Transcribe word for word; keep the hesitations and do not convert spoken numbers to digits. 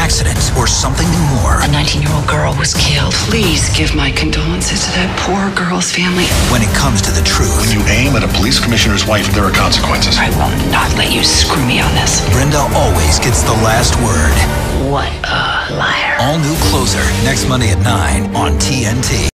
accident, or something more. A nineteen-year-old girl was killed. Please give my condolences to that poor girl's family. When it comes to the truth, when you aim at a police commissioner's wife, there are consequences. I will not let you screw me on this. Brenda always gets the last word. What a liar. All new Closer, next Monday at nine on T N T.